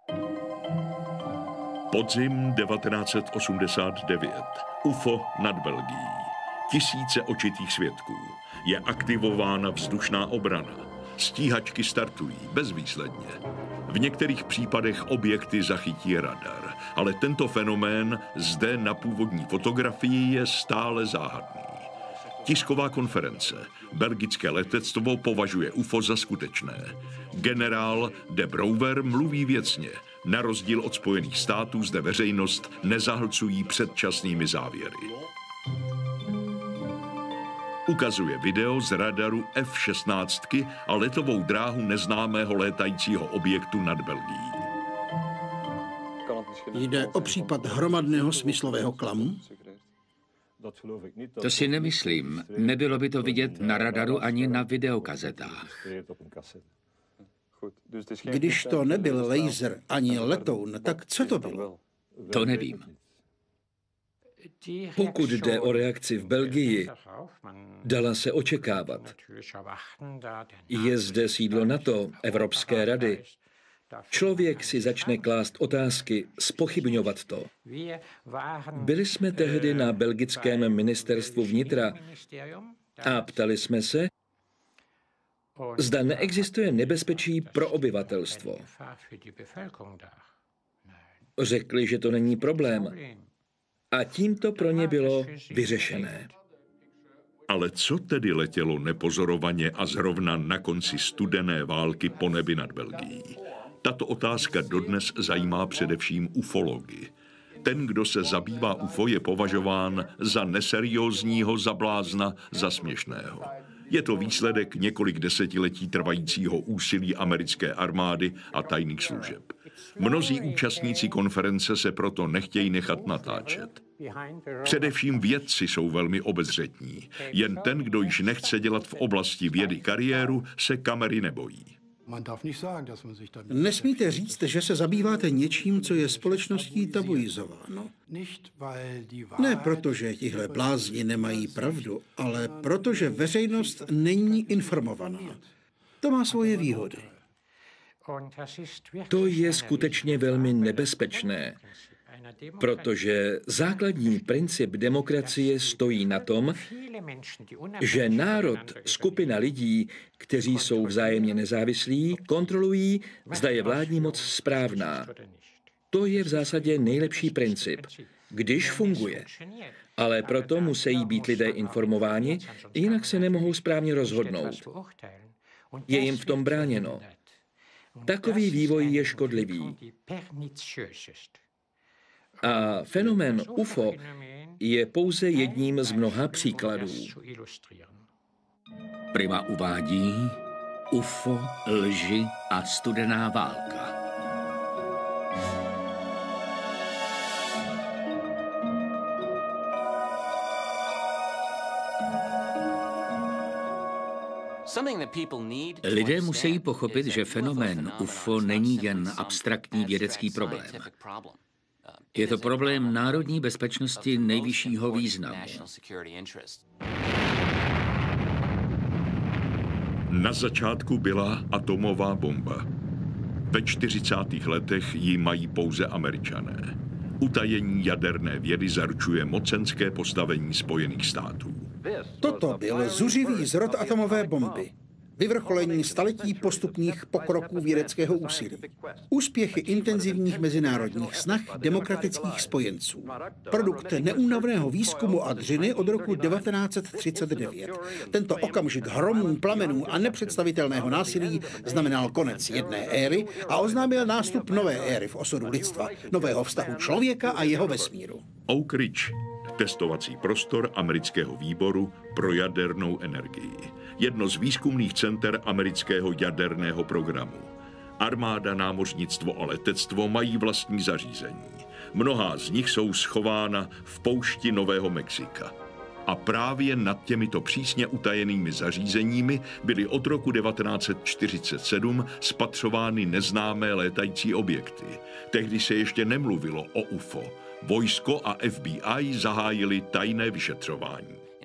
Podzim 1989. UFO nad Belgií. Tisíce očitých svědků. Je aktivována vzdušná obrana. Stíhačky startují bezvýsledně. V některých případech objekty zachytí radar, ale tento fenomén zde na původní fotografii je stále záhadný. Tisková konference. Belgické letectvo považuje UFO za skutečné. Generál de Brouwer mluví věcně. Na rozdíl od Spojených států zde veřejnost nezahlcují předčasnými závěry. Ukazuje video z radaru F-16 a letovou dráhu neznámého létajícího objektu nad Belgií. Jde o případ hromadného smyslového klamu? To si nemyslím. Nebylo by to vidět na radaru ani na videokazetách. Když to nebyl laser ani letoun, tak co to bylo? To nevím. Pokud jde o reakci v Belgii, dala se očekávat. Je zde sídlo NATO, Evropské rady. Člověk si začne klást otázky, zpochybňovat to. Byli jsme tehdy na belgickém ministerstvu vnitra a ptali jsme se, zda neexistuje nebezpečí pro obyvatelstvo. Řekli, že to není problém. A tím to pro ně bylo vyřešené. Ale co tedy letělo nepozorovaně a zrovna na konci studené války po nebi nad Belgií? Tato otázka dodnes zajímá především ufology. Ten, kdo se zabývá UFO, je považován za neseriózního, za blázna, za směšného. Je to výsledek několik desetiletí trvajícího úsilí americké armády a tajných služeb. Mnozí účastníci konference se proto nechtějí nechat natáčet. Především vědci jsou velmi obezřetní. Jen ten, kdo již nechce dělat v oblasti vědy kariéru, se kamery nebojí. Nesmíte říct, že se zabýváte něčím, co je společností tabuizováno. Ne proto, že tihle blázni nemají pravdu, ale protože veřejnost není informovaná. To má svoje výhody. To je skutečně velmi nebezpečné, protože základní princip demokracie stojí na tom, že národ, skupina lidí, kteří jsou vzájemně nezávislí, kontrolují, zda je vládní moc správná. To je v zásadě nejlepší princip, když funguje. Ale proto musí být lidé informováni, jinak se nemohou správně rozhodnout. Je jim v tom bráněno. Takový vývoj je škodlivý. A fenomén UFO je pouze jedním z mnoha příkladů. Prima uvádí UFO, lži a studená válka. Lidé musí pochopit, že fenomén UFO není jen abstraktní vědecký problém. Je to problém národní bezpečnosti nejvyššího významu. Na začátku byla atomová bomba. Ve 40. letech ji mají pouze Američané. Utajení jaderné vědy zaručuje mocenské postavení Spojených států. Toto byl zuřivý zrod atomové bomby. Vyvrcholení staletí postupných pokroků vědeckého úsilí. Úspěchy intenzivních mezinárodních snah demokratických spojenců. Produkt neúnavného výzkumu a dřiny od roku 1939. Tento okamžik hromů, plamenů a nepředstavitelného násilí znamenal konec jedné éry a oznámil nástup nové éry v osudu lidstva, nového vztahu člověka a jeho vesmíru. Oak Ridge, testovací prostor amerického výboru pro jadernou energii. Jedno z výzkumných center amerického jaderného programu. Armáda, námořnictvo a letectvo mají vlastní zařízení. Mnohá z nich jsou schována v poušti Nového Mexika. A právě nad těmito přísně utajenými zařízeními byly od roku 1947 spatřovány neznámé létající objekty. Tehdy se ještě nemluvilo o UFO. Vojsko a FBI zahájili tajné vyšetřování.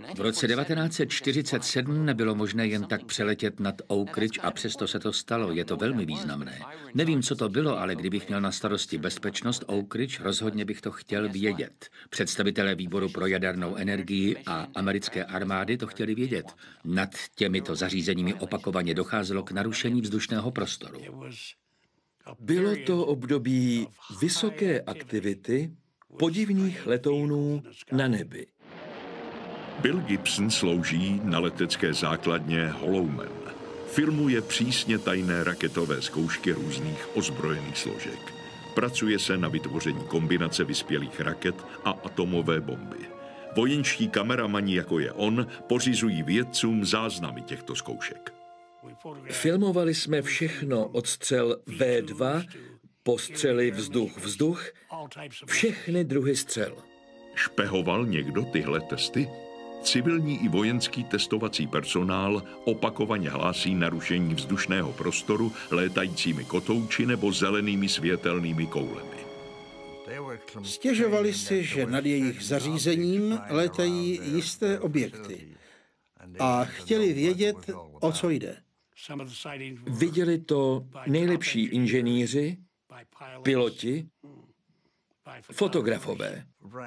V roce 1947 nebylo možné jen tak přeletět nad Oak Ridge a přesto se to stalo. Je to velmi významné. Nevím, co to bylo, ale kdybych měl na starosti bezpečnost Oak Ridge, rozhodně bych to chtěl vědět. Představitelé výboru pro jadernou energii a americké armády to chtěli vědět. Nad těmito zařízeními opakovaně docházelo k narušení vzdušného prostoru. Bylo to období vysoké aktivity podivných letounů na nebi. Bill Gibson slouží na letecké základně Holloman. Filmuje přísně tajné raketové zkoušky různých ozbrojených složek. Pracuje se na vytvoření kombinace vyspělých raket a atomové bomby. Vojenští kameramani, jako je on, pořizují vědcům záznamy těchto zkoušek. Filmovali jsme všechno od střel V2, postřely vzduch-vzduch, všechny druhy střel. Špehoval někdo tyhle testy? Civilní i vojenský testovací personál opakovaně hlásí narušení vzdušného prostoru létajícími kotouči nebo zelenými světelnými koulemi. Stěžovali si, že nad jejich zařízením létají jisté objekty a chtěli vědět, o co jde. Viděli to nejlepší inženýři, piloti, fotografové.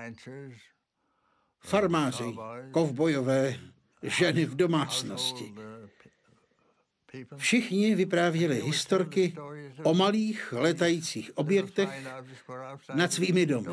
Farmáři, kovbojové, ženy v domácnosti. Všichni vyprávěli historky o malých letajících objektech nad svými domy.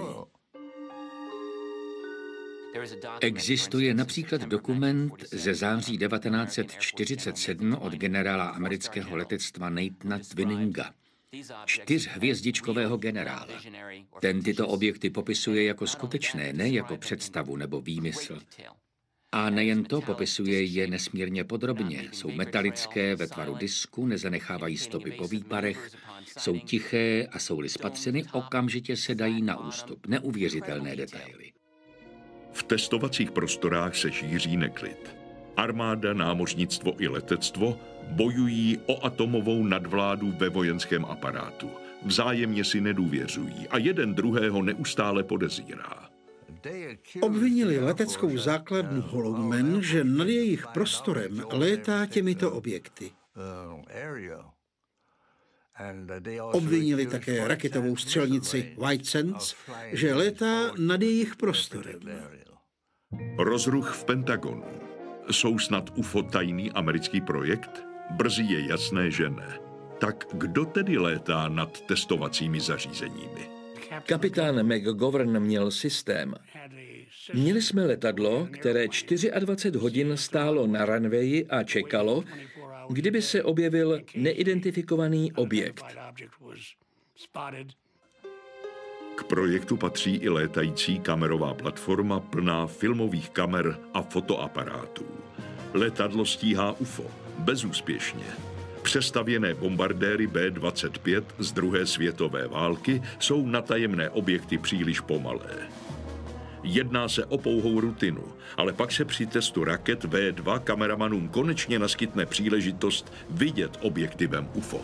Existuje například dokument ze září 1947 od generála amerického letectva Nathana Twininga, 4hvězdičkového generála. Ten tyto objekty popisuje jako skutečné, ne jako představu nebo výmysl. A nejen to, popisuje je nesmírně podrobně. Jsou metalické, ve tvaru disku, nezanechávají stopy po výparech, jsou tiché a jsou-li spatřeny, okamžitě se dají na ústup. Neuvěřitelné detaily. V testovacích prostorách se šíří neklid. Armáda, námořnictvo i letectvo bojují o atomovou nadvládu ve vojenském aparátu. Vzájemně si nedůvěřují a jeden druhého neustále podezírá. Obvinili leteckou základnu Holloman, že nad jejich prostorem létá těmito objekty. Obvinili také raketovou střelnici White Sands, že létá nad jejich prostorem. Rozruch v Pentagonu. Jsou snad UFO tajný americký projekt? Brzy je jasné, že ne. Tak kdo tedy létá nad testovacími zařízeními? Kapitán McGovern měl systém. Měli jsme letadlo, které 24 hodin stálo na runwayi a čekalo, kdyby se objevil neidentifikovaný objekt. K projektu patří i létající kamerová platforma plná filmových kamer a fotoaparátů. Letadlo stíhá UFO, bezúspěšně. Přestavěné bombardéry B-25 z druhé světové války jsou na tajemné objekty příliš pomalé. Jedná se o pouhou rutinu, ale pak se při testu raket V2 kameramanům konečně naskytne příležitost vidět objektivem UFO.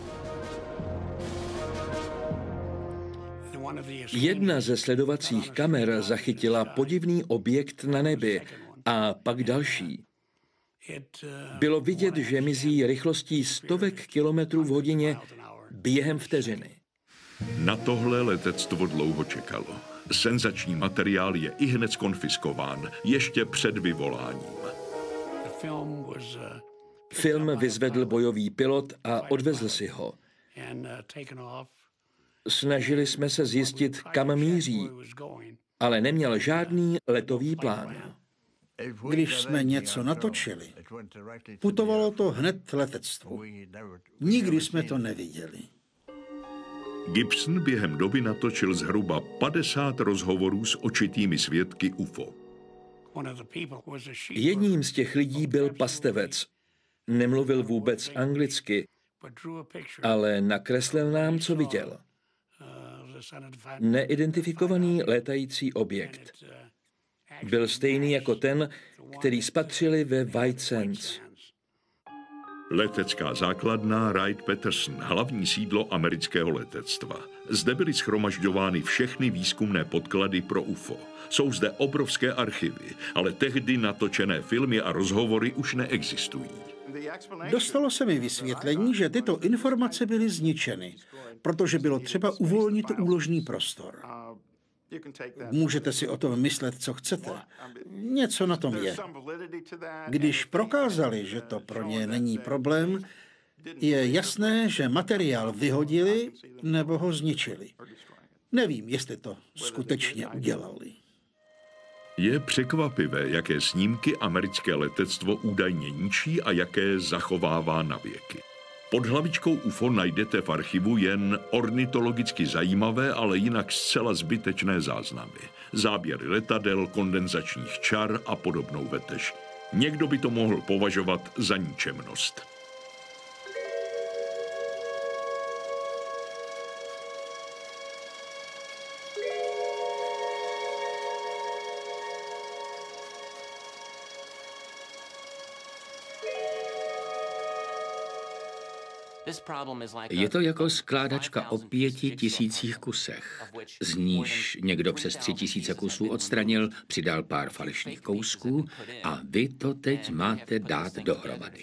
Jedna ze sledovacích kamer zachytila podivný objekt na nebi a pak další. Bylo vidět, že mizí rychlostí stovek kilometrů v hodině během vteřiny. Na tohle letectvo dlouho čekalo. Senzační materiál je ihned zkonfiskován, ještě před vyvoláním. Film vyzvedl bojový pilot a odvezl si ho. Snažili jsme se zjistit, kam míří, ale neměl žádný letový plán. Když jsme něco natočili, putovalo to hned letectvu. Nikdy jsme to neviděli. Gibson během doby natočil zhruba 50 rozhovorů s očitými svědky UFO. Jedním z těch lidí byl pastevec. Nemluvil vůbec anglicky, ale nakreslil nám, co viděl. Neidentifikovaný létající objekt. Byl stejný jako ten, který spatřili ve White Sands. Letecká základna Wright-Patterson, hlavní sídlo amerického letectva. Zde byly shromažďovány všechny výzkumné podklady pro UFO. Jsou zde obrovské archivy, ale tehdy natočené filmy a rozhovory už neexistují. Dostalo se mi vysvětlení, že tyto informace byly zničeny, protože bylo třeba uvolnit úložný prostor. Můžete si o tom myslet, co chcete. Něco na tom je. Když prokázali, že to pro ně není problém, je jasné, že materiál vyhodili nebo ho zničili. Nevím, jestli to skutečně udělali. Je překvapivé, jaké snímky americké letectvo údajně ničí a jaké zachovává na věky. Pod hlavičkou UFO najdete v archivu jen ornitologicky zajímavé, ale jinak zcela zbytečné záznamy. Záběry letadel, kondenzačních čar a podobnou vetež. Někdo by to mohl považovat za ničemnost. Je to jako skládačka o 5 000 kusech, z níž někdo přes 3 000 kusů odstranil, přidal pár falešných kousků a vy to teď máte dát dohromady.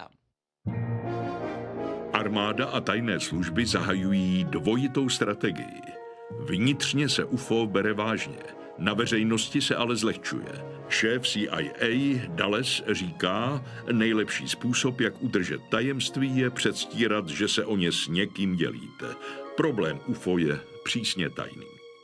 Armáda a tajné služby zahajují dvojitou strategii. Vnitřně se UFO bere vážně, na veřejnosti se ale zlehčuje. Šéf CIA Dulles říká, nejlepší způsob, jak udržet tajemství, je předstírat, že se o ně s někým dělíte. Problém UFO je přísně tajný.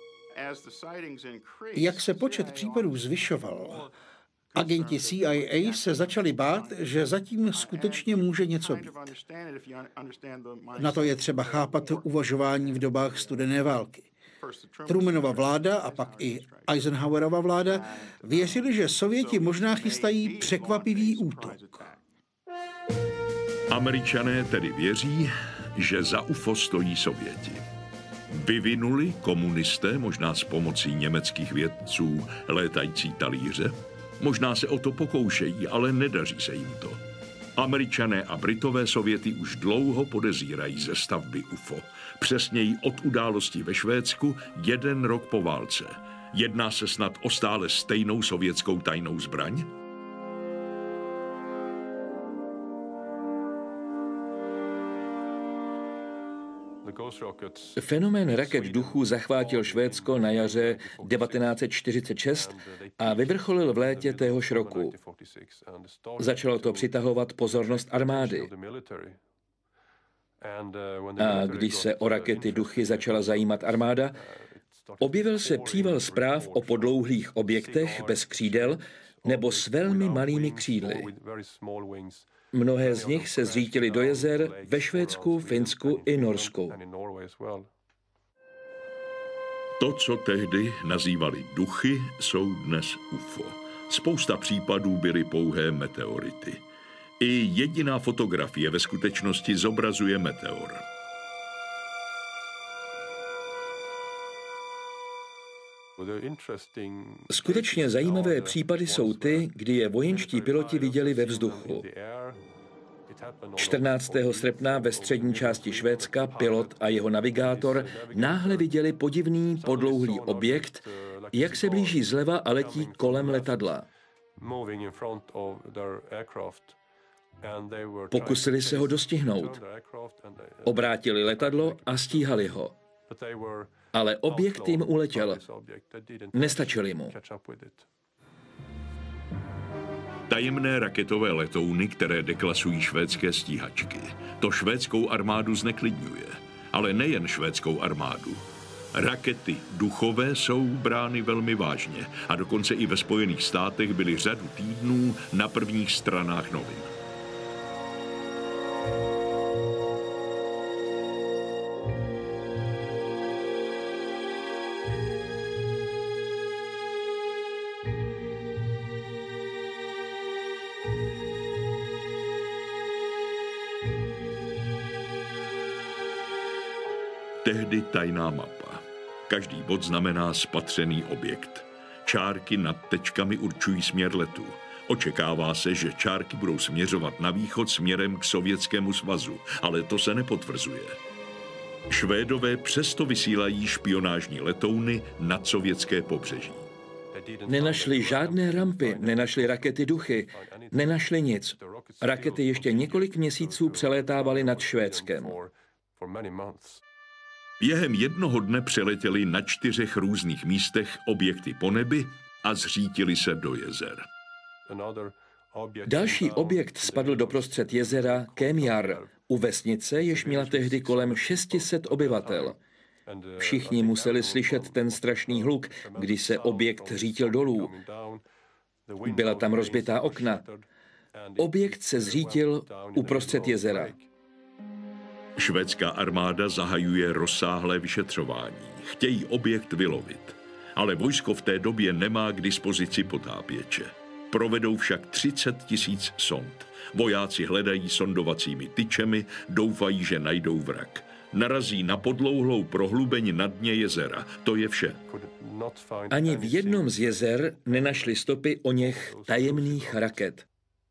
Jak se počet případů zvyšoval, agenti CIA se začali bát, že zatím skutečně může něco být. Na to je třeba chápat uvažování v dobách studené války. Trumanova vláda a pak i Eisenhowerova vláda věřili, že Sověti možná chystají překvapivý útok. Američané tedy věří, že za UFO stojí Sověti. Vyvinuli komunisté, možná s pomocí německých vědců, létající talíře? Možná se o to pokoušejí, ale nedaří se jim to. Američané a Britové Sověty už dlouho podezírají ze stavby UFO. Přesněji od událostí ve Švédsku 1 rok po válce. Jedná se snad o stále stejnou sovětskou tajnou zbraň? Fenomén raket duchů zachvátil Švédsko na jaře 1946 a vyvrcholil v létě téhož roku. Začalo to přitahovat pozornost armády. A když se o rakety duchy začala zajímat armáda, objevil se příval zpráv o podlouhlých objektech bez křídel nebo s velmi malými křídly. Mnohé z nich se zřítily do jezer ve Švédsku, Finsku i Norsku. To, co tehdy nazývali duchy, jsou dnes UFO. Spousta případů byly pouhé meteority. I jediná fotografie ve skutečnosti zobrazuje meteor. Skutečně zajímavé případy jsou ty, kdy je vojenští piloti viděli ve vzduchu. 14. srpna ve střední části Švédska pilot a jeho navigátor náhle viděli podivný podlouhlý objekt, jak se blíží zleva a letí kolem letadla. Pokusili se ho dostihnout. Obrátili letadlo a stíhali ho. Ale objekt jim uletěl. Nestačili mu. Tajemné raketové letouny, které deklasují švédské stíhačky. To švédskou armádu zneklidňuje. Ale nejen švédskou armádu. Rakety duchové jsou brány velmi vážně a dokonce i ve Spojených státech byly řadu týdnů na prvních stranách novin. Tehdy tajná mapa. Každý bod znamená spatřený objekt. Čárky nad tečkami určují směr letu. Očekává se, že čárky budou směřovat na východ směrem k Sovětskému svazu, ale to se nepotvrzuje. Švédové přesto vysílají špionážní letouny nad sovětské pobřeží. Nenašli žádné rampy, nenašli rakety Duchy, nenašli nic. Rakety ještě několik měsíců přelétávaly nad Švédskem. Během jednoho dne přeletěli na 4 různých místech objekty po nebi a zřítili se do jezer. Další objekt spadl doprostřed jezera Kémjar u vesnice, jež měla tehdy kolem 600 obyvatel. Všichni museli slyšet ten strašný hluk, když se objekt řítil dolů. Byla tam rozbitá okna. Objekt se zřítil uprostřed jezera. Švédská armáda zahajuje rozsáhlé vyšetřování. Chtějí objekt vylovit. Ale vojsko v té době nemá k dispozici potápěče. Provedou však 30 000 sond. Vojáci hledají sondovacími tyčemi, doufají, že najdou vrak. Narazí na podlouhlou prohlubeň na dně jezera. To je vše. Ani v jednom z jezer nenašli stopy oněch tajemných raket.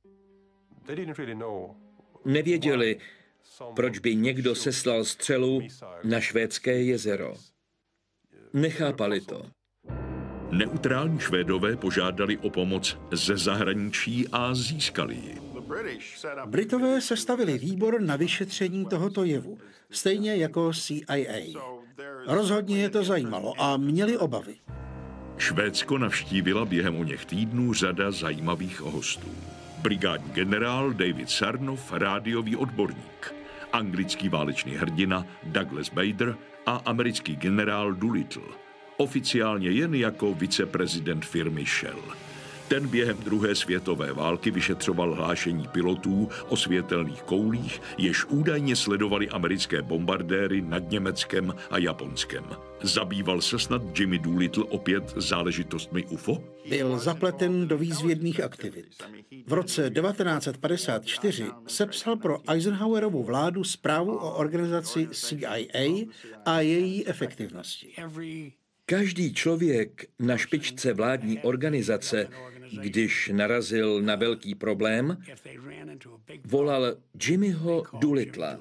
Nevěděli, proč by někdo seslal střelu na švédské jezero. Nechápali to. Neutrální Švédové požádali o pomoc ze zahraničí a získali ji. Britové sestavili výbor na vyšetření tohoto jevu, stejně jako CIA. Rozhodně je to zajímalo a měli obavy. Švédsko navštívila během oněch týdnů řada zajímavých hostů. Brigádní generál David Sarnoff, rádiový odborník, anglický válečný hrdina Douglas Bader a americký generál Doolittle, oficiálně jen jako viceprezident firmy Shell. Ten během druhé světové války vyšetřoval hlášení pilotů o světelných koulích, jež údajně sledovali americké bombardéry nad Německem a Japonskem. Zabýval se snad Jimmy Doolittle opět záležitostmi UFO? Byl zapleten do výzvědných aktivit. V roce 1954 sepsal pro Eisenhowerovu vládu zprávu o organizaci CIA a její efektivnosti. Každý člověk na špičce vládní organizace, když narazil na velký problém, volal Jimmyho Doolittla.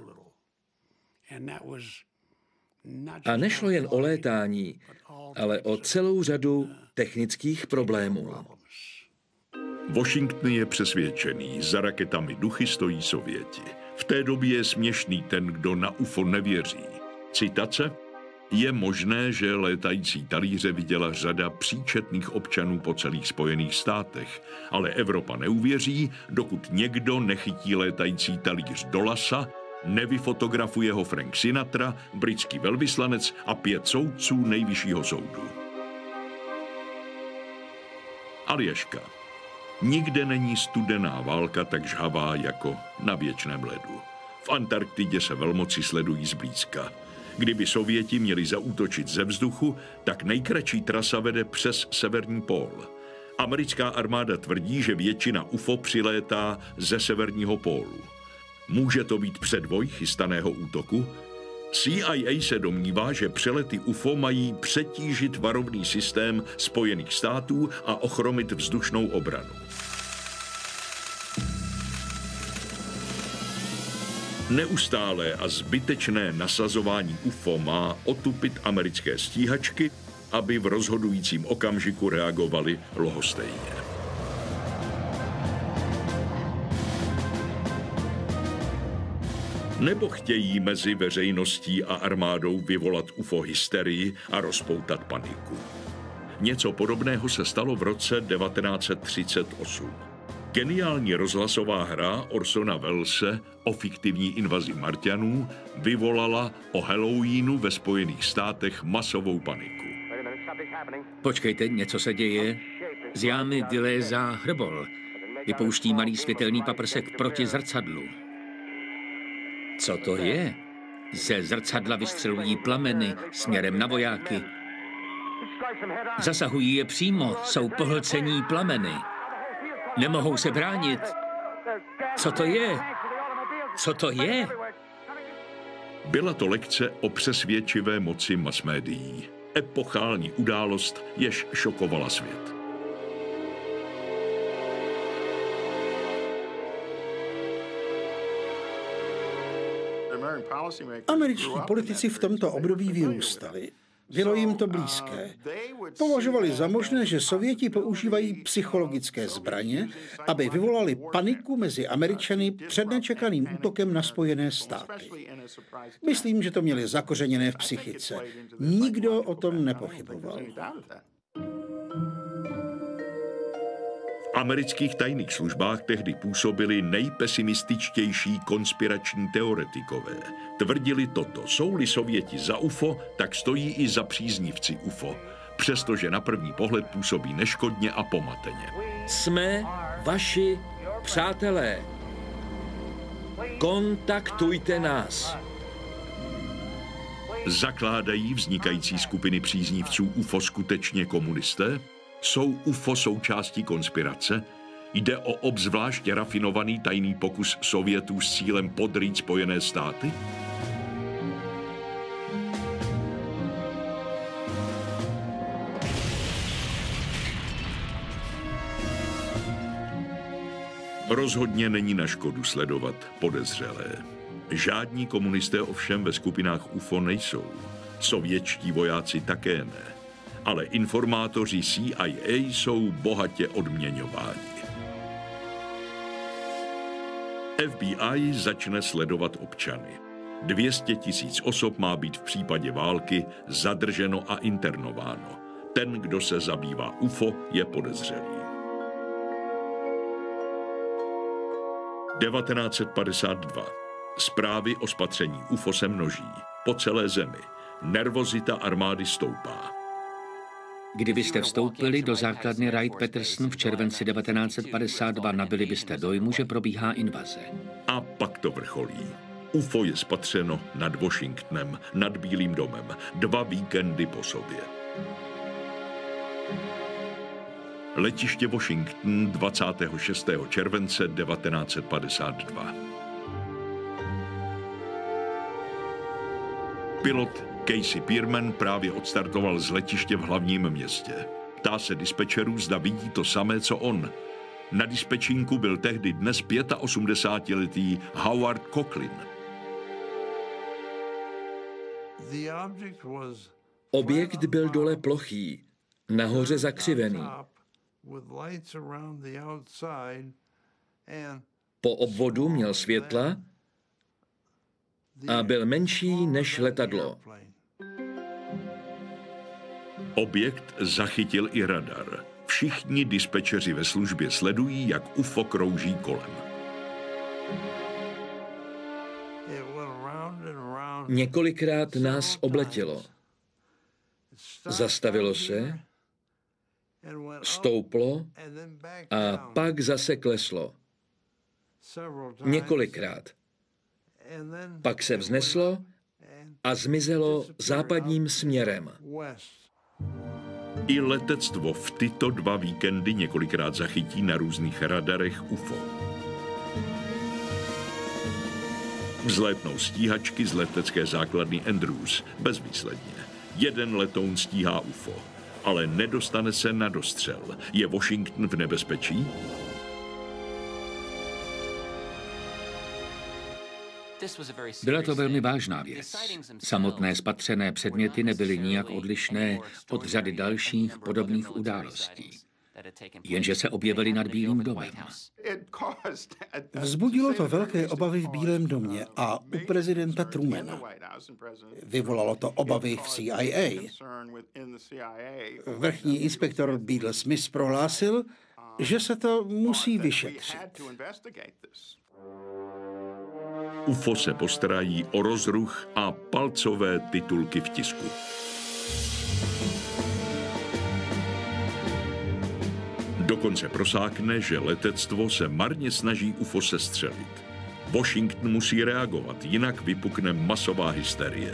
A nešlo jen o létání, ale o celou řadu technických problémů. Washington je přesvědčený, za raketami Duchy stojí Sověti. V té době je směšný ten, kdo na UFO nevěří. Citace: Je možné, že létající talíře viděla řada příčetných občanů po celých Spojených státech, ale Evropa neuvěří, dokud někdo nechytí létající talíř do lasa, nevyfotografuje ho Frank Sinatra, britský velvyslanec a 5 soudců nejvyššího soudu. Aljaška. Nikde není studená válka tak žhavá jako na věčném ledu. V Antarktidě se velmoci sledují zblízka. Kdyby Sověti měli zaútočit ze vzduchu, tak nejkratší trasa vede přes severní pól. Americká armáda tvrdí, že většina UFO přilétá ze severního pólu. Může to být předvoj chystaného útoku? CIA se domnívá, že přelety UFO mají přetížit varovný systém Spojených států a ochromit vzdušnou obranu. Neustálé a zbytečné nasazování UFO má otupit americké stíhačky, aby v rozhodujícím okamžiku reagovali lhostejně. Nebo chtějí mezi veřejností a armádou vyvolat UFO hysterii a rozpoutat paniku. Něco podobného se stalo v roce 1938. Geniální rozhlasová hra Orsona Wellese o fiktivní invazi Marťanů vyvolala o Halloweenu ve Spojených státech masovou paniku. Počkejte, něco se děje. Z jámy vylézá hrbol. Vypouští malý světelný paprsek proti zrcadlu. Co to je? Ze zrcadla vystřelují plameny směrem na vojáky. Zasahují je přímo, jsou pohlcení plameny. Nemohou se bránit. Co to je? Co to je? Byla to lekce o přesvědčivé moci masmédií. Epochální událost, jež šokovala svět. Američtí politici v tomto období vyrůstali. Bylo jim to blízké. Považovali za možné, že Sověti používají psychologické zbraně, aby vyvolali paniku mezi Američany před nečekaným útokem na Spojené státy. Myslím, že to měli zakořeněné v psychice. Nikdo o tom nepochyboval. V amerických tajných službách tehdy působili nejpesimističtější konspirační teoretikové. Tvrdili toto: jsou-li Sověti za UFO, tak stojí i za příznivci UFO, přestože na první pohled působí neškodně a pomateně. Jsme vaši přátelé. Kontaktujte nás. Zakládají vznikající skupiny příznivců UFO skutečně komunisté? Jsou UFO součástí konspirace? Jde o obzvláště rafinovaný tajný pokus Sovětů s cílem podrýt Spojené státy? Rozhodně není na škodu sledovat podezřelé. Žádní komunisté ovšem ve skupinách UFO nejsou. Sovětští vojáci také ne. Ale informátoři CIA jsou bohatě odměňováni. FBI začne sledovat občany. 200 000 osob má být v případě války zadrženo a internováno. Ten, kdo se zabývá UFO, je podezřelý. 1952. Zprávy o spatření UFO se množí. Po celé zemi. Nervozita armády stoupá. Kdybyste vstoupili do základny Wright-Patterson v červenci 1952, nabili byste dojmu, že probíhá invaze. A pak to vrcholí. UFO je spatřeno nad Washingtonem, nad Bílým domem, 2 víkendy po sobě. Letiště Washington 26. července 1952. Pilot Casey Pierman právě odstartoval z letiště v hlavním městě. Ptá se dispečerů, zda vidí to samé, co on. Na dispečinku byl tehdy dnes 85letý Howard Cochrane. Objekt byl dole plochý, nahoře zakřivený. Po obvodu měl světla a byl menší než letadlo. Objekt zachytil i radar. Všichni dispečeři ve službě sledují, jak UFO krouží kolem. Několikrát nás obletělo. Zastavilo se, stouplo a pak zase kleslo. Několikrát. Pak se vzneslo a zmizelo západním směrem. I letectvo v tyto 2 víkendy několikrát zachytí na různých radarech UFO. Vzlétnou stíhačky z letecké základny Andrews bezvýsledně. 1 letoun stíhá UFO, ale nedostane se na dostřel. Je Washington v nebezpečí? Byla to velmi vážná věc. Samotné spatřené předměty nebyly nijak odlišné od řady dalších podobných událostí. Jenže se objevily nad Bílým domem. Vzbudilo to velké obavy v Bílém domě a u prezidenta Trumana. Vyvolalo to obavy v CIA. Vrchní inspektor Beadle Smith prohlásil, že se to musí vyšetřit. UFO se postarají o rozruch a palcové titulky v tisku. Dokonce prosákne, že letectvo se marně snaží UFO sestřelit. Washington musí reagovat, jinak vypukne masová hysterie.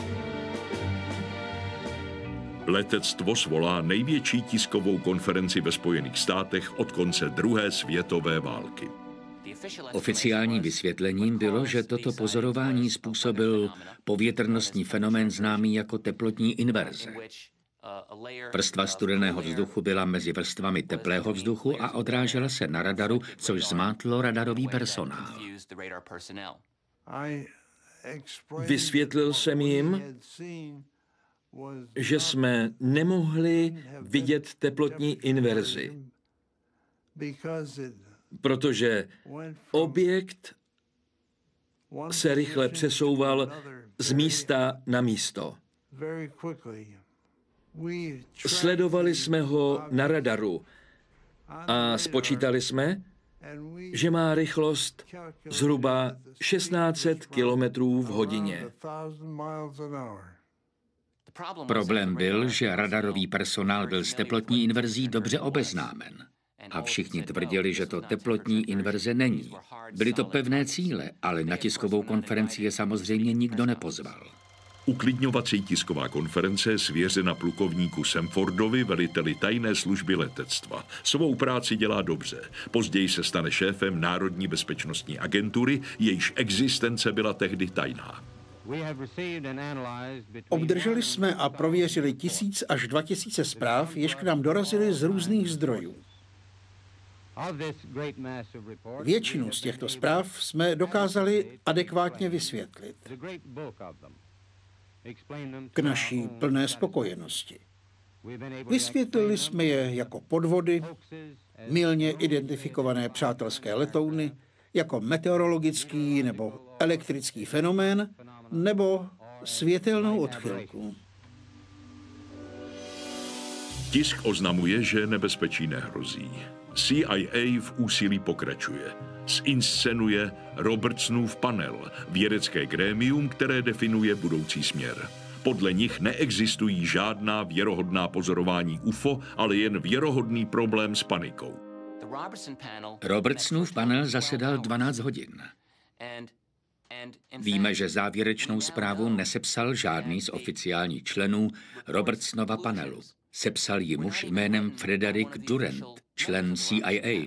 Letectvo svolá největší tiskovou konferenci ve Spojených státech od konce druhé světové války. Oficiálním vysvětlením bylo, že toto pozorování způsobil povětrnostní fenomén známý jako teplotní inverze. Vrstva studeného vzduchu byla mezi vrstvami teplého vzduchu a odrážela se na radaru, což zmátlo radarový personál. Vysvětlil jsem jim, že jsme nemohli vidět teplotní inverzi, protože objekt se rychle přesouval z místa na místo. Sledovali jsme ho na radaru a spočítali jsme, že má rychlost zhruba 1600 kilometrů v hodině. Problém byl, že radarový personál byl s teplotní inverzí dobře obeznámen. A všichni tvrdili, že to teplotní inverze není. Byly to pevné cíle, ale na tiskovou konferenci je samozřejmě nikdo nepozval. Uklidňovací tisková konference je svěřena plukovníku Samfordovi, veliteli tajné služby letectva. Svou práci dělá dobře. Později se stane šéfem Národní bezpečnostní agentury, jejíž existence byla tehdy tajná. Obdrželi jsme a prověřili 1000 až 2000 zpráv, jež k nám dorazily z různých zdrojů. Většinu z těchto zpráv jsme dokázali adekvátně vysvětlit. K naší plné spokojenosti. Vysvětlili jsme je jako podvody, mylně identifikované přátelské letouny, jako meteorologický nebo elektrický fenomén, nebo světelnou odchylku. Tisk oznamuje, že nebezpečí nehrozí. CIA v úsilí pokračuje. Zinscenuje Robertsonův panel, vědecké grémium, které definuje budoucí směr. Podle nich neexistují žádná věrohodná pozorování UFO, ale jen věrohodný problém s panikou. Robertsonův panel zasedal 12 hodin. Víme, že závěrečnou zprávu nesepsal žádný z oficiálních členů Robertsonova panelu. Sepsal ji muž jménem Frederick Durant, člen CIA.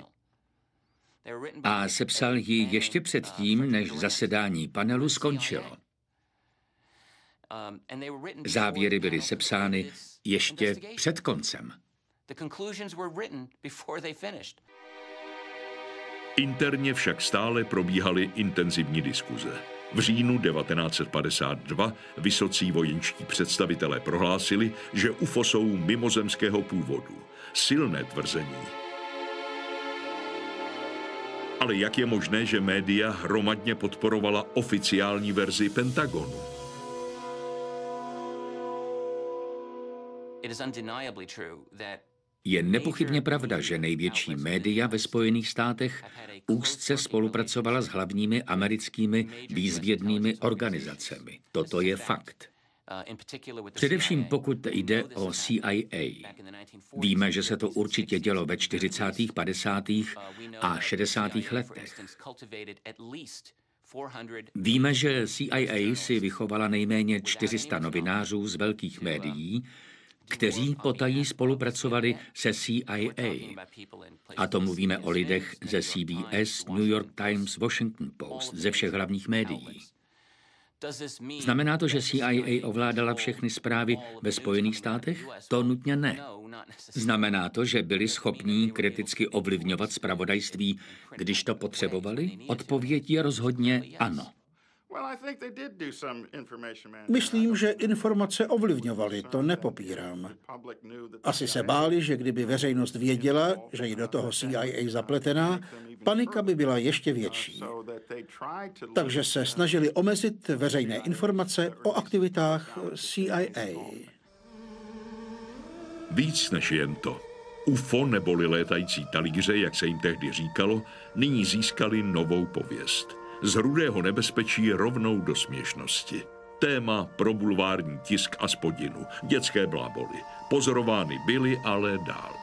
A sepsal ji ještě předtím, než zasedání panelu skončilo. Závěry byly sepsány ještě před koncem. Interně však stále probíhaly intenzivní diskuze. V říjnu 1952 vysocí vojenští představitelé prohlásili, že UFO jsou mimozemského původu. Silné tvrzení. Ale jak je možné, že média hromadně podporovala oficiální verzi Pentagonu? Je nepochybně pravda, že největší média ve Spojených státech úzce spolupracovala s hlavními americkými výzvědnými organizacemi. Toto je fakt. Především pokud jde o CIA. Víme, že se to určitě dělo ve 40., 50. a 60. letech. Víme, že CIA si vychovala nejméně 400 novinářů z velkých médií, kteří potají spolupracovali se CIA. A to mluvíme o lidech ze CBS, New York Times, Washington Post, ze všech hlavních médií. Znamená to, že CIA ovládala všechny zprávy ve Spojených státech? To nutně ne. Znamená to, že byli schopní kriticky ovlivňovat zpravodajství, když to potřebovali? Odpověď je rozhodně ano. Myslím, že informace ovlivňovaly, to nepopírám. Asi se báli, že kdyby veřejnost věděla, že je do toho CIA zapletená, panika by byla ještě větší. Takže se snažili omezit veřejné informace o aktivitách CIA. Víc než jen to. UFO neboli létající talíře, jak se jim tehdy říkalo, nyní získali novou pověst. Z rudého nebezpečí rovnou do směšnosti. Téma pro bulvární tisk a spodinu. Dětské bláboly. Pozorovány byly, ale dál.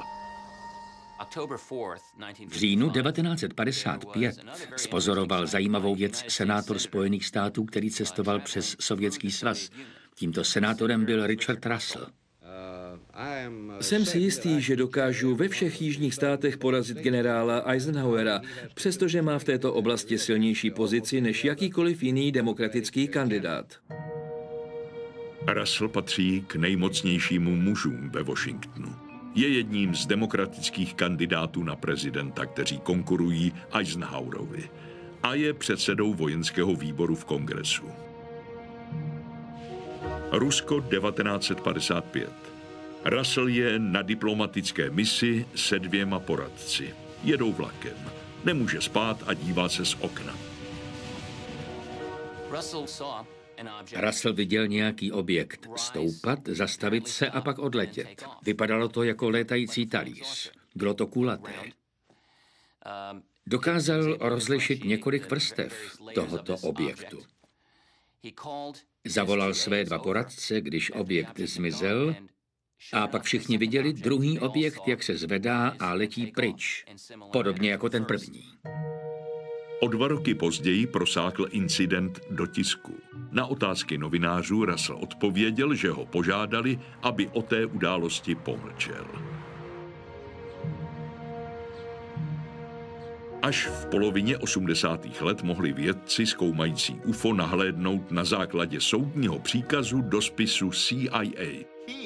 V říjnu 1955 spozoroval zajímavou věc senátor Spojených států, který cestoval přes Sovětský svaz. Tímto senátorem byl Richard Russell. Jsem si jistý, že dokážu ve všech jižních státech porazit generála Eisenhowera, přestože má v této oblasti silnější pozici než jakýkoliv jiný demokratický kandidát. Russell patří k nejmocnějšímu mužům ve Washingtonu. Je jedním z demokratických kandidátů na prezidenta, kteří konkurují Eisenhowerovi. A je předsedou vojenského výboru v kongresu. Rusko 1955. Russell je na diplomatické misi se 2 poradci. Jedou vlakem. Nemůže spát a dívá se z okna. Russell viděl nějaký objekt stoupat, zastavit se a pak odletět. Vypadalo to jako létající talíř. Bylo to kulaté. Dokázal rozlišit několik vrstev tohoto objektu. Zavolal své 2 poradce, když objekt zmizel, a pak všichni viděli druhý objekt, jak se zvedá a letí pryč, podobně jako ten první. O 2 roky později prosákl incident do tisku. Na otázky novinářů Russell odpověděl, že ho požádali, aby o té události pomlčel. Až v polovině 80. let mohli vědci zkoumající UFO nahlédnout na základě soudního příkazu do spisu CIA.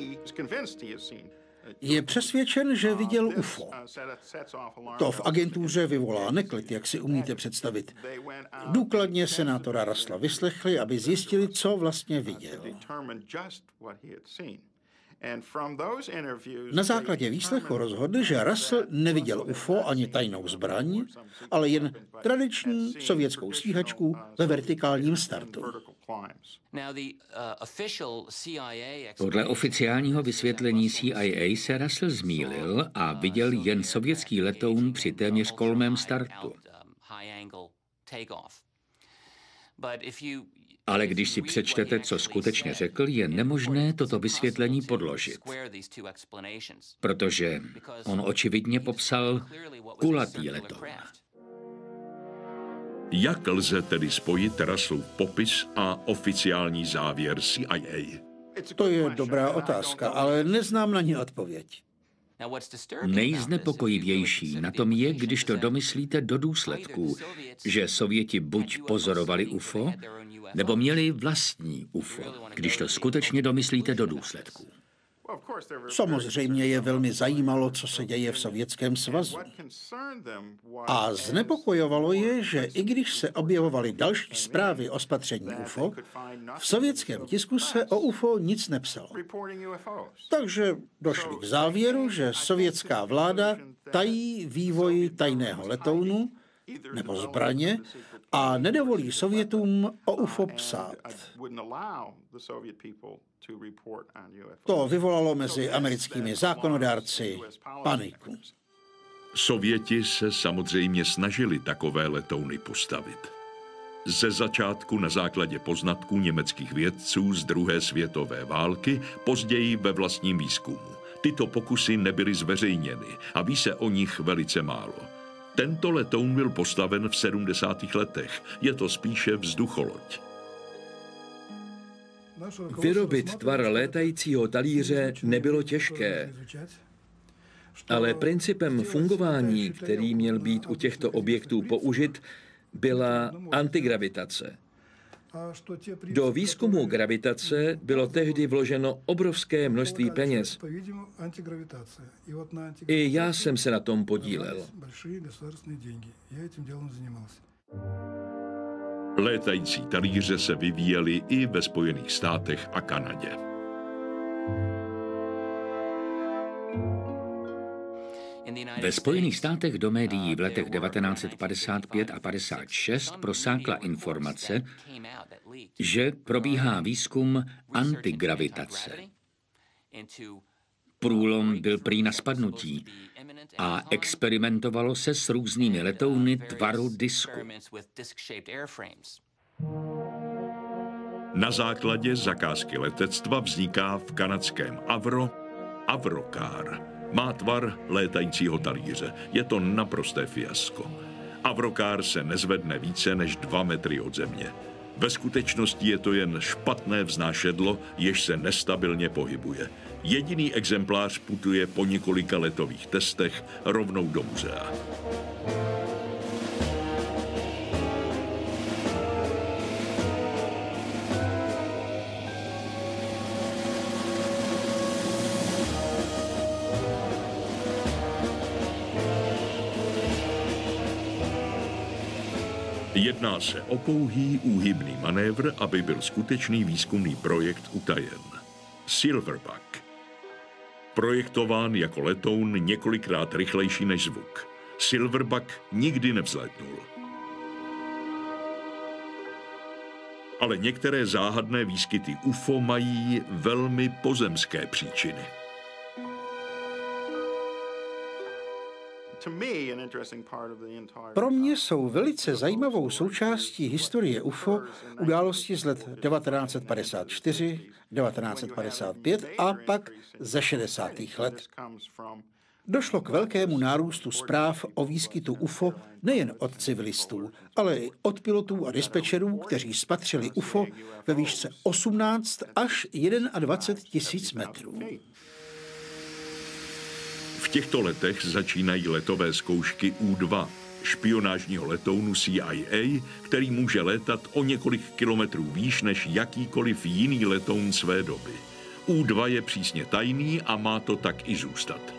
Je přesvědčen, že viděl UFO. To v agentuře vyvolá neklid, jak si umíte představit. Důkladně senátora Russella vyslechli, aby zjistili, co vlastně viděl. Na základě výslechu rozhodli, že Russell neviděl UFO ani tajnou zbraň, ale jen tradiční sovětskou stíhačku ve vertikálním startu. Podle oficiálního vysvětlení CIA se Russell zmýlil a viděl jen sovětský letoun při téměř kolmém startu. Ale když si přečtete, co skutečně řekl, je nemožné toto vysvětlení podložit. Protože on očividně popsal kulatý letoun. Jak lze tedy spojit Russellův popis a oficiální závěr CIA? To je dobrá otázka, ale neznám na ní odpověď. Nejznepokojivější na tom je, když to domyslíte do důsledků, že Sověti buď pozorovali UFO, nebo měli vlastní UFO, když to skutečně domyslíte do důsledků. Samozřejmě je velmi zajímalo, co se děje v Sovětském svazu. A znepokojovalo je, že i když se objevovaly další zprávy o spatření UFO, v sovětském tisku se o UFO nic nepsalo. Takže došli k závěru, že sovětská vláda tají vývoj tajného letounu nebo zbraně a nedovolí Sovětům o UFO psát. To vyvolalo mezi americkými zákonodárci paniku. Sověti se samozřejmě snažili takové letouny postavit. Ze začátku na základě poznatků německých vědců z druhé světové války, později ve vlastním výzkumu. Tyto pokusy nebyly zveřejněny a ví se o nich velice málo. Tento letoun byl postaven v 70. letech. Je to spíše vzducholoď. Vyrobit tvar létajícího talíře nebylo těžké, ale principem fungování, který měl být u těchto objektů použit, byla antigravitace. Do výzkumu gravitace bylo tehdy vloženo obrovské množství peněz. I já jsem se na tom podílel. Létající talíře se vyvíjely i ve Spojených státech a Kanadě. Ve Spojených státech do médií v letech 1955 a 56 prosákla informace, že probíhá výzkum antigravitace. Průlom byl prý na spadnutí a experimentovalo se s různými letouny tvaru disku. Na základě zakázky letectva vzniká v kanadském Avrocar. Má tvar létajícího talíře. Je to naprosté fiasko. Avrocar se nezvedne více než 2 metry od země. Ve skutečnosti je to jen špatné vznášedlo, jež se nestabilně pohybuje. Jediný exemplář putuje po několika letových testech rovnou do muzea. Jedná se o pouhý úhybný manévr, aby byl skutečný výzkumný projekt utajen. Silverback. Projektován jako letoun několikrát rychlejší než zvuk. Silverback nikdy nevzlétnul. Ale některé záhadné výskyty UFO mají velmi pozemské příčiny. Pro mě jsou velice zajímavou součástí historie UFO události z let 1954, 1955 a pak ze 60. let. Došlo k velkému nárůstu zpráv o výskytu UFO nejen od civilistů, ale i od pilotů a dispečerů, kteří spatřili UFO ve výšce 18 až 21 tisíc metrů. V těchto letech začínají letové zkoušky U-2, špionážního letounu CIA, který může létat o několik kilometrů výš než jakýkoliv jiný letoun své doby. U-2 je přísně tajný a má to tak i zůstat.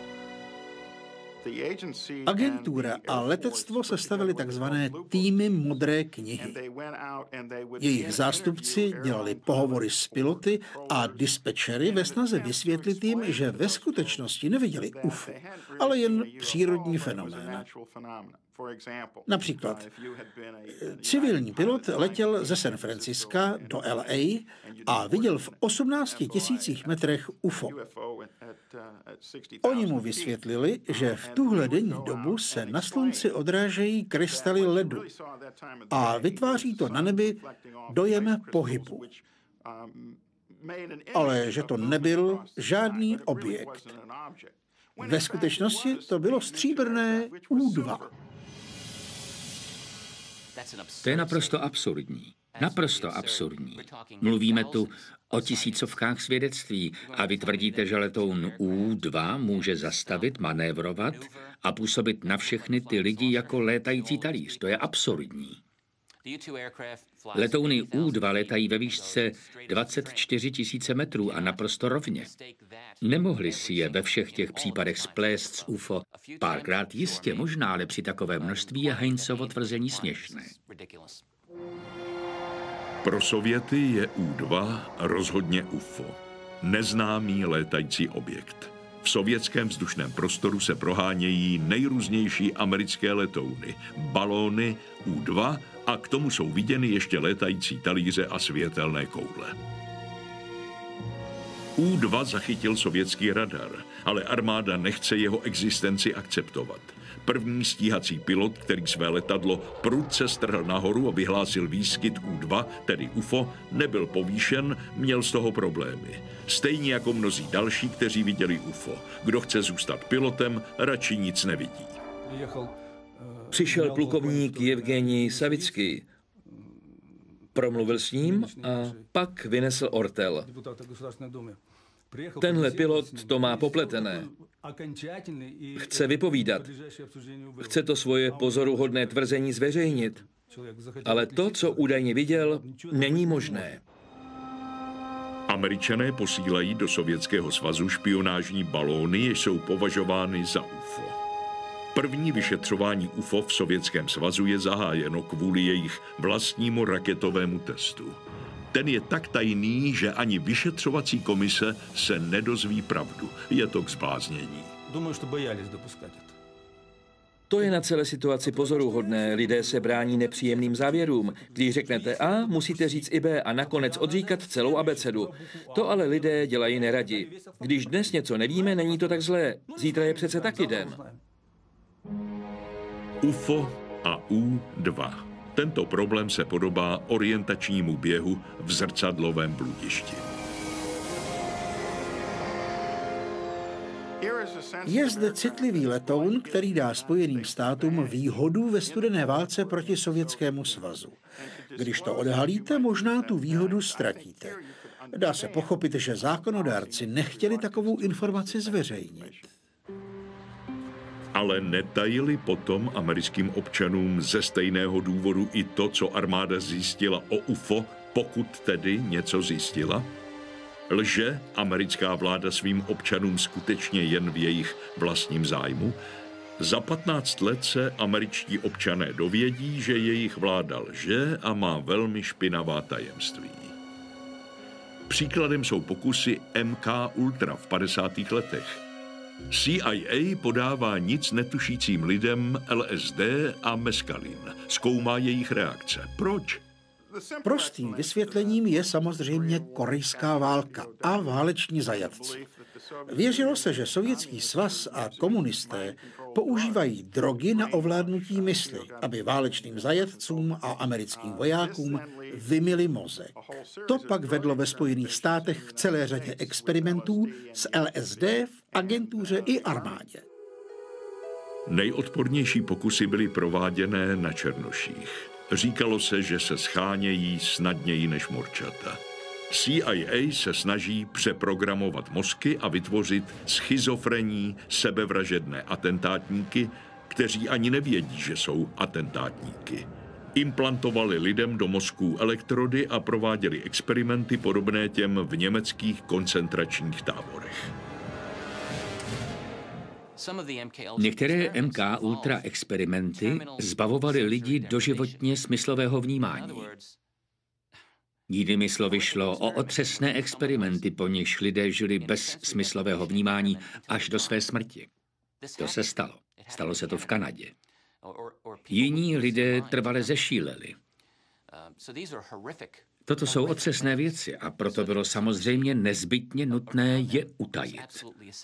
Agentura a letectvo sestavili takzvané týmy modré knihy. Jejich zástupci dělali pohovory s piloty a dispečery ve snaze vysvětlit jim, že ve skutečnosti neviděli UFO, ale jen přírodní fenomén. Například civilní pilot letěl ze San Francisca do LA a viděl v 18 tisících metrech UFO. Oni mu vysvětlili, že v tuhle denní dobu se na slunci odrážejí krystaly ledu a vytváří to na nebi dojem pohybu. Ale že to nebyl žádný objekt. Ve skutečnosti to bylo stříbrné U-2. To je naprosto absurdní. Naprosto absurdní. Mluvíme tu o tisícovkách svědectví a vy tvrdíte, že letoun U-2 může zastavit, manévrovat a působit na všechny ty lidi jako létající talíř. To je absurdní. Letouny U-2 letají ve výšce 24 tisíce metrů a naprosto rovně. Nemohli si je ve všech těch případech splést s UFO. Párkrát jistě, možná, ale při takovém množství je Heinzovo tvrzení směšné. Pro Sověty je U-2 rozhodně UFO. Neznámý létající objekt. V sovětském vzdušném prostoru se prohánějí nejrůznější americké letouny, balóny U-2 a k tomu jsou viděny ještě létající talíře a světelné koule. U-2 zachytil sovětský radar, ale armáda nechce jeho existenci akceptovat. První stíhací pilot, který své letadlo prudce strhl nahoru a vyhlásil výskyt U-2, tedy UFO, nebyl povýšen, měl z toho problémy. Stejně jako mnozí další, kteří viděli UFO. Kdo chce zůstat pilotem, radši nic nevidí. Přišel plukovník Jevgenij Savický. Promluvil s ním a pak vynesl ortel. Tenhle pilot to má popletené. Chce vypovídat. Chce to svoje pozoruhodné tvrzení zveřejnit. Ale to, co údajně viděl, není možné. Američané posílají do Sovětského svazu špionážní balóny, jež jsou považovány za UFO. První vyšetřování UFO v Sovětském svazu je zahájeno kvůli jejich vlastnímu raketovému testu. Ten je tak tajný, že ani vyšetřovací komise se nedozví pravdu. Je to k zbláznění. To je na celé situaci pozoruhodné. Lidé se brání nepříjemným závěrům. Když řeknete A, musíte říct i B a nakonec odříkat celou abecedu. To ale lidé dělají neradi. Když dnes něco nevíme, není to tak zlé. Zítra je přece taky den. UFO a U-2. Tento problém se podobá orientačnímu běhu v zrcadlovém bludišti. Je zde citlivý letoun, který dá Spojeným státům výhodu ve studené válce proti Sovětskému svazu. Když to odhalíte, možná tu výhodu ztratíte. Dá se pochopit, že zákonodárci nechtěli takovou informaci zveřejnit. Ale netajili potom americkým občanům ze stejného důvodu i to, co armáda zjistila o UFO, pokud tedy něco zjistila? Lže americká vláda svým občanům skutečně jen v jejich vlastním zájmu? Za 15 let se američtí občané dovědí, že jejich vláda lže a má velmi špinavá tajemství. Příkladem jsou pokusy MK Ultra v 50. letech. CIA podává nic netušícím lidem LSD a meskalin. Zkoumá jejich reakce. Proč? Prostým vysvětlením je samozřejmě korejská válka a váleční zajatci. Věřilo se, že Sovětský svaz a komunisté používají drogy na ovládnutí mysli, aby válečným zajatcům a americkým vojákům vymyli mozek. To pak vedlo ve Spojených státech k celé řadě experimentů s LSD v agentuře i armádě. Nejodpornější pokusy byly prováděné na černoších. Říkalo se, že se schánějí snadněji než morčata. CIA se snaží přeprogramovat mozky a vytvořit schizofrenní, sebevražedné atentátníky, kteří ani nevědí, že jsou atentátníky. Implantovali lidem do mozků elektrody a prováděli experimenty podobné těm v německých koncentračních táborech. Některé MK Ultra experimenty zbavovaly lidi doživotně smyslového vnímání. Jinými slovy šlo o otřesné experimenty, po nichž lidé žili bez smyslového vnímání až do své smrti. To se stalo. Stalo se to v Kanadě. Jiní lidé trvale zešíleli. Toto jsou otřesné věci a proto bylo samozřejmě nezbytně nutné je utajit.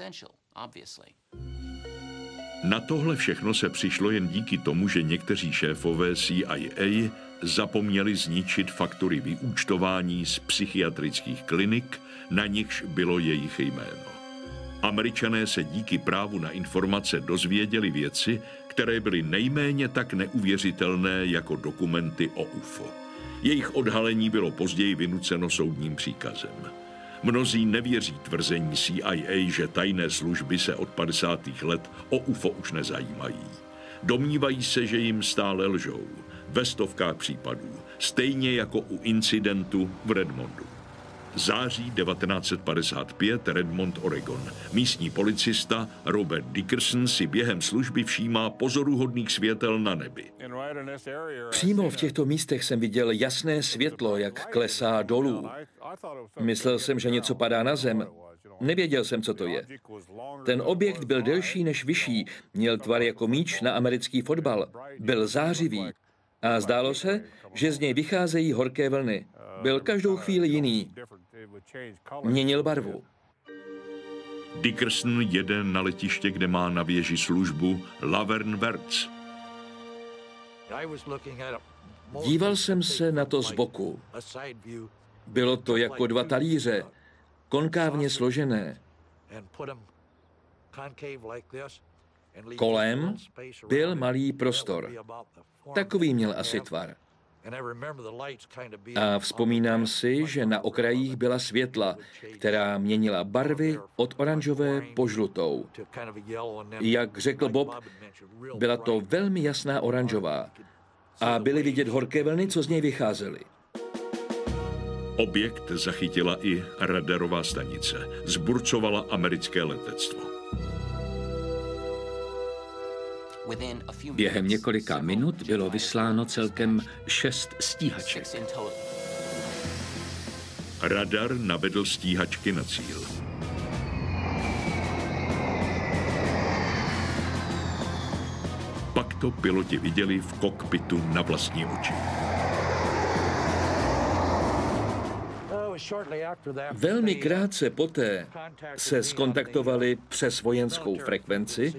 Na tohle všechno se přišlo jen díky tomu, že někteří šéfové CIA zapomněli zničit faktory vyúčtování z psychiatrických klinik, na nichž bylo jejich jméno. Američané se díky právu na informace dozvěděli věci, které byly nejméně tak neuvěřitelné jako dokumenty o UFO. Jejich odhalení bylo později vynuceno soudním příkazem. Mnozí nevěří tvrzení CIA, že tajné služby se od 50. let o UFO už nezajímají. Domnívají se, že jim stále lžou, ve stovkách případů, stejně jako u incidentu v Redmondu. Září 1955, Redmond, Oregon. Místní policista Robert Dickerson si během služby všímá pozoruhodných světel na nebi. Přímo v těchto místech jsem viděl jasné světlo, jak klesá dolů. Myslel jsem, že něco padá na zem. Nevěděl jsem, co to je. Ten objekt byl delší než vyšší, měl tvar jako míč na americký fotbal, byl zářivý a zdálo se, že z něj vycházejí horké vlny. Byl každou chvíli jiný. Měnil barvu. Dickerson jede na letiště, kde má na věži službu Laverne Wertz. Díval jsem se na to zboku. Bylo to jako dva talíře, konkávně složené. Kolem byl malý prostor. Takový měl asi tvar. A vzpomínám si, že na okrajích byla světla, která měnila barvy od oranžové po žlutou. Jak řekl Bob, byla to velmi jasná oranžová a byly vidět horké vlny, co z něj vycházely. Objekt zachytila i radarová stanice. Zburcovala americké letectvo. Během několika minut bylo vysláno celkem 6 stíhaček. Radar navedl stíhačky na cíl. Pak to piloti viděli v kokpitu na vlastní oči. Velmi krátce poté se skontaktovali přes vojenskou frekvenci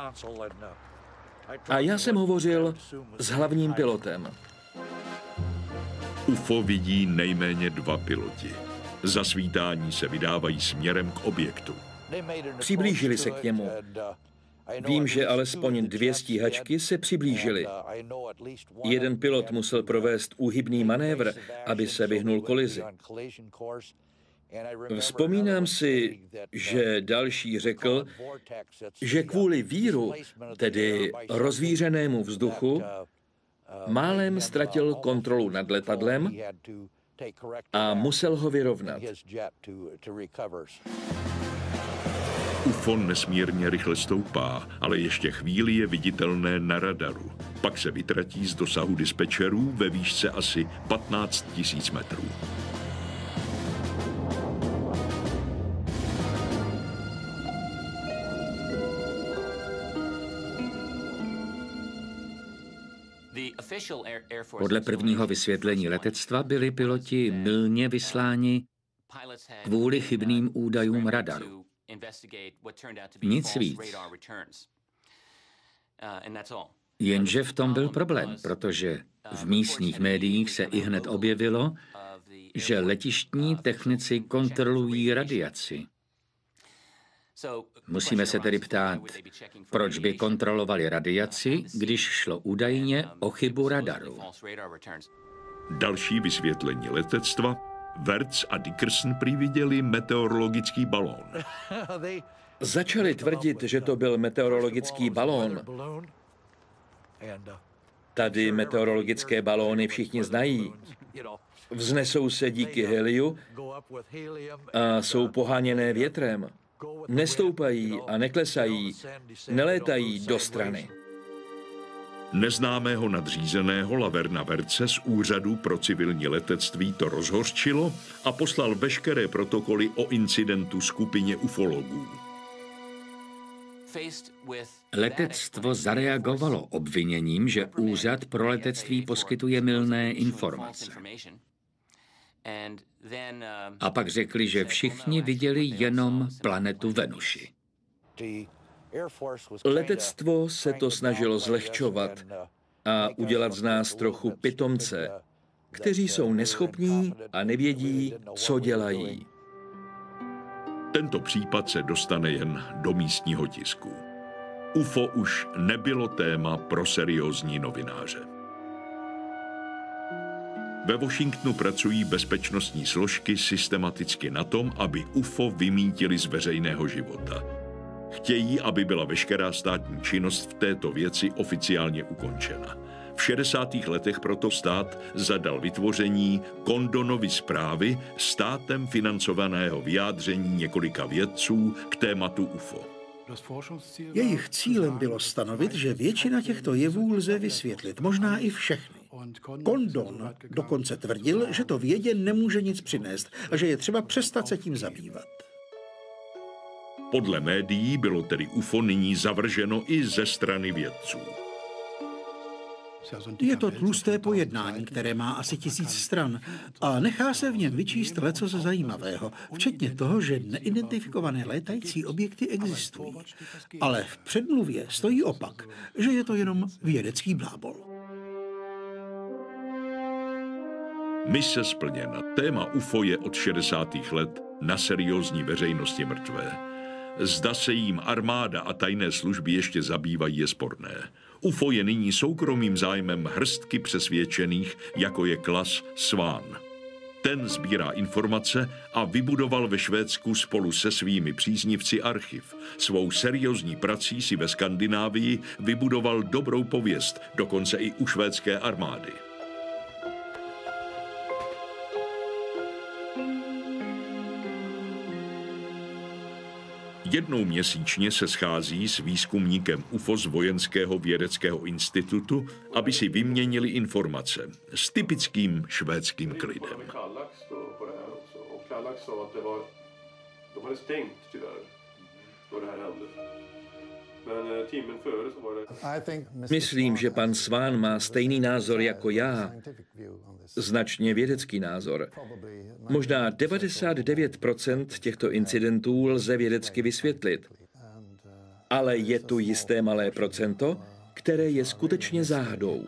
a já jsem hovořil s hlavním pilotem. UFO vidí nejméně 2 piloti. Za svítání se vydávají směrem k objektu. Přiblížili se k němu. Vím, že alespoň 2 stíhačky se přiblížily. Jeden pilot musel provést úhybný manévr, aby se vyhnul kolizi. Vzpomínám si, že další řekl, že kvůli víru, tedy rozvířenému vzduchu, málem ztratil kontrolu nad letadlem a musel ho vyrovnat. UFO nesmírně rychle stoupá, ale ještě chvíli je viditelné na radaru. Pak se vytratí z dosahu dispečerů ve výšce asi 15 000 metrů. Podle prvního vysvětlení letectva byli piloti mylně vysláni kvůli chybným údajům radaru. Nic víc. Jenže v tom byl problém, protože v místních médiích se ihned objevilo, že letištní technici kontrolují radiaci. Musíme se tedy ptát, proč by kontrolovali radiaci, když šlo údajně o chybu radaru. Další vysvětlení letectva: Wertz a Dickerson prý viděli meteorologický balón. Začali tvrdit, že to byl meteorologický balón. Tady meteorologické balóny všichni znají. Vznesou se díky heliu a jsou poháněné větrem. Nestoupají a neklesají, nelétají do strany. Neznámého nadřízeného Laverna Wertze z Úřadu pro civilní letectví to rozhořčilo a poslal veškeré protokoly o incidentu skupině ufologů. Letectvo zareagovalo obviněním, že Úřad pro letectví poskytuje mylné informace. A pak řekli, že všichni viděli jenom planetu Venuši. Letectvo se to snažilo zlehčovat a udělat z nás trochu pitomce, kteří jsou neschopní a nevědí, co dělají. Tento případ se dostane jen do místního tisku. UFO už nebylo téma pro seriózní novináře. Ve Washingtonu pracují bezpečnostní složky systematicky na tom, aby UFO vymítili z veřejného života. Chtějí, aby byla veškerá státní činnost v této věci oficiálně ukončena. V 60. letech proto stát zadal vytvoření Condonovy zprávy, státem financovaného vyjádření několika vědců k tématu UFO. Jejich cílem bylo stanovit, že většina těchto jevů lze vysvětlit, možná i všechny. Condon dokonce tvrdil, že to vědě nemůže nic přinést a že je třeba přestat se tím zabývat. Podle médií bylo tedy UFO nyní zavrženo i ze strany vědců. Je to tlusté pojednání, které má asi 1000 stran a nechá se v něm vyčíst lecos zajímavého, včetně toho, že neidentifikované létající objekty existují. Ale v předmluvě stojí opak, že je to jenom vědecký blábol. Mise splněna. Téma UFO je od 60. let na seriózní veřejnosti mrtvé. Zda se jím armáda a tajné služby ještě zabývají, je sporné. UFO je nyní soukromým zájmem hrstky přesvědčených, jako je Klas Sván. Ten sbírá informace a vybudoval ve Švédsku spolu se svými příznivci archiv. Svou seriózní prací si ve Skandinávii vybudoval dobrou pověst, dokonce i u švédské armády. Jednou měsíčně se schází s výzkumníkem UFO z Vojenského vědeckého institutu, aby si vyměnili informace s typickým švédským klidem. Myslím, že pan Sván má stejný názor jako já. Značně vědecký názor. Možná 99% těchto incidentů lze vědecky vysvětlit. Ale je tu jisté malé procento, které je skutečně záhadou.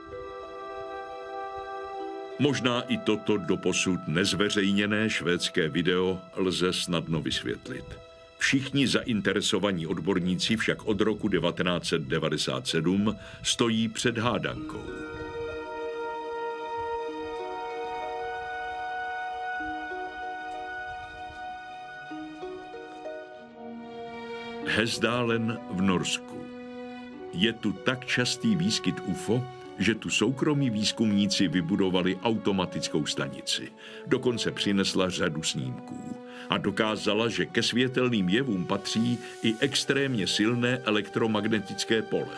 Možná i toto doposud nezveřejněné švédské video lze snadno vysvětlit. Všichni zainteresovaní odborníci však od roku 1997 stojí před hádankou. Hesdalen v Norsku. Je tu tak častý výskyt UFO, že tu soukromí výzkumníci vybudovali automatickou stanici. Dokonce přinesla řadu snímků a dokázala, že ke světelným jevům patří i extrémně silné elektromagnetické pole.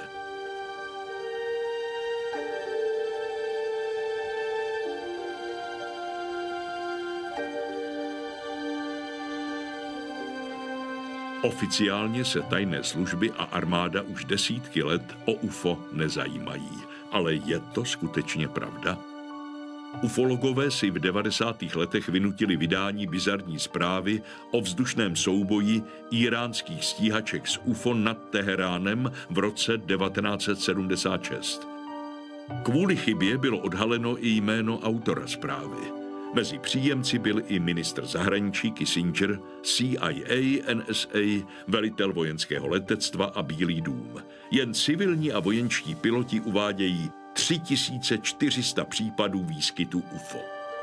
Oficiálně se tajné služby a armáda už desítky let o UFO nezajímají. Ale je to skutečně pravda? Ufologové si v 90. letech vynutili vydání bizarní zprávy o vzdušném souboji íránských stíhaček z UFO nad Teheránem v roce 1976. Kvůli chybě bylo odhaleno i jméno autora zprávy. Mezi příjemci byl i ministr zahraničí Kissinger, CIA, NSA, velitel vojenského letectva a Bílý dům. Jen civilní a vojenští piloti uvádějí 3400 případů výskytu UFO.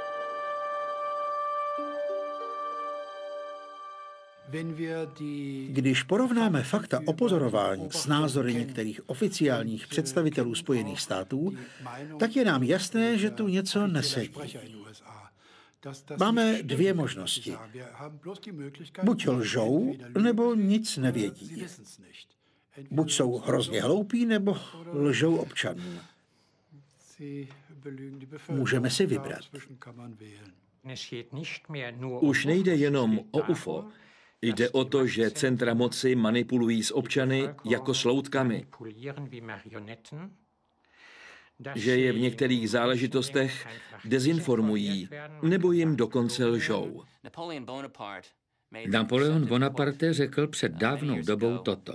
Když porovnáme fakta o pozorování s názory některých oficiálních představitelů Spojených států, tak je nám jasné, že tu něco nesedí. Máme dvě možnosti. Buď lžou, nebo nic nevědí. Buď jsou hrozně hloupí, nebo lžou občanům. Můžeme si vybrat. Už nejde jenom o UFO. Jde o to, že centra moci manipulují s občany jako s loutkami. Že je v některých záležitostech dezinformují nebo jim dokonce lžou. Napoleon Bonaparte řekl před dávnou dobou toto.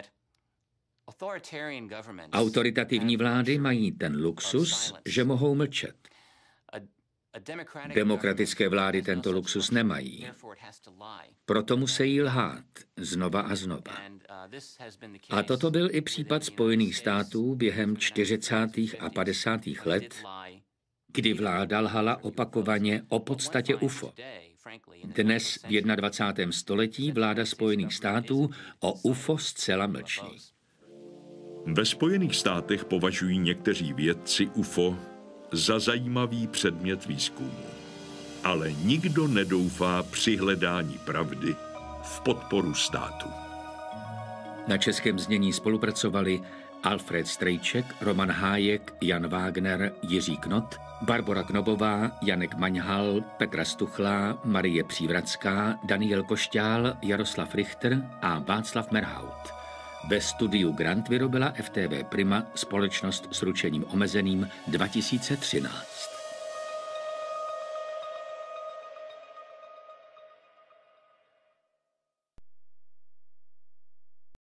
Autoritativní vlády mají ten luxus, že mohou mlčet. Demokratické vlády tento luxus nemají. Proto musí lhát znova a znova. A toto byl i případ Spojených států během 40. a 50. let, kdy vláda lhala opakovaně o podstatě UFO. Dnes v 21. století vláda Spojených států o UFO zcela mlčí. Ve Spojených státech považují někteří vědci UFO za zajímavý předmět výzkumu. Ale nikdo nedoufá při hledání pravdy v podporu státu. Na českém znění spolupracovali Alfred Strejček, Roman Hájek, Jan Wagner, Jiří Knot, Barbora Knobová, Janek Maňhal, Petra Stuchlá, Marie Přívratská, Daniel Košťál, Jaroslav Richter a Václav Merhaut. Ve studiu Grant vyrobila FTV Prima, společnost s ručením omezeným, 2013.